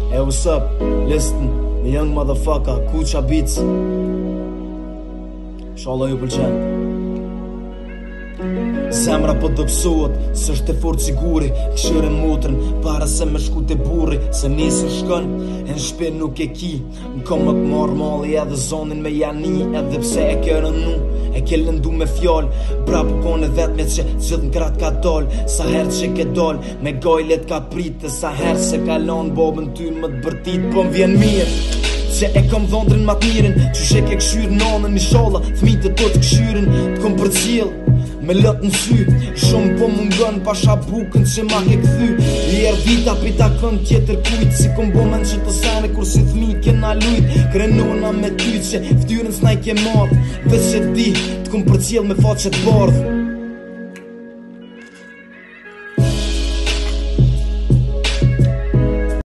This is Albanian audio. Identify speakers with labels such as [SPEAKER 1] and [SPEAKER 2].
[SPEAKER 1] Hey, what's up? Listen, the young motherfucker, Kucha Beats. Inshallah ju pëlqen. Zemra po dopsohet, s'është e fort siguri. Këshire motrën, para se me shku te burri. Se nesër shkon, e në shpin nuk e ki. M'kom më t'marr mali edhe zonin me jani. Edhe pse e kërën nu, e ke lëndu me fjall. Bra po kone vetme që gjithë n'krat ka dal. Sa herë që ke dal, me gajlet ka prit. E sa herë se ka lan babën ty më t'bërtit. Po m'vjen mirë që e kom dhondrin ma t'mirin. Qyshe ke këshyrë nanën inshallah, fmit e tot këshyrin t'kom për cilë me lët në sy. Shumë po mungon pasha bukën që ma ke këthy. I vita pita kënd tjetër kujt. Si kom bo men që të sene kur si thmi kena lujt. Krenona me ty që ftyrën s'naj ke marrë. Dhe që di t'kom për cilë me faqet bardh.